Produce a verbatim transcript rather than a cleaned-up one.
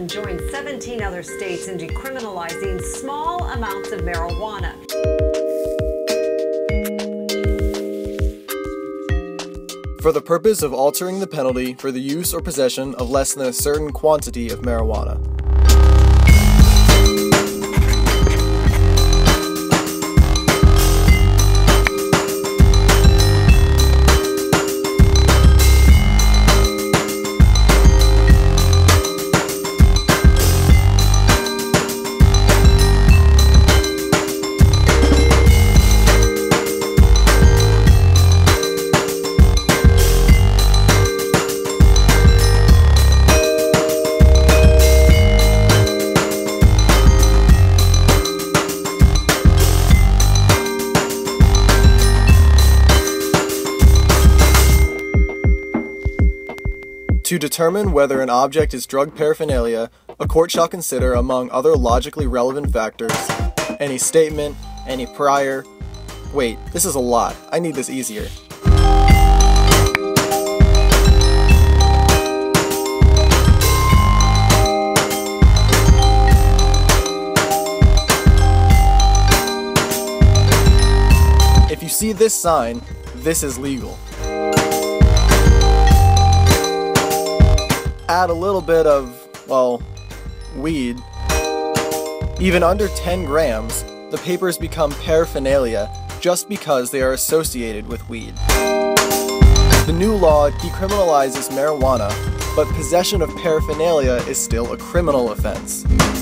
Maryland joined seventeen other states in decriminalizing small amounts of marijuana. For the purpose of altering the penalty for the use or possession of less than a certain quantity of marijuana. To determine whether an object is drug paraphernalia, a court shall consider, among other logically relevant factors, any statement, any prior... Wait, this is a lot. I need this easier. If you see this sign, this is legal. Add a little bit of, well, weed. Even under ten grams, the papers become paraphernalia just because they are associated with weed. The new law decriminalizes marijuana, but possession of paraphernalia is still a criminal offense.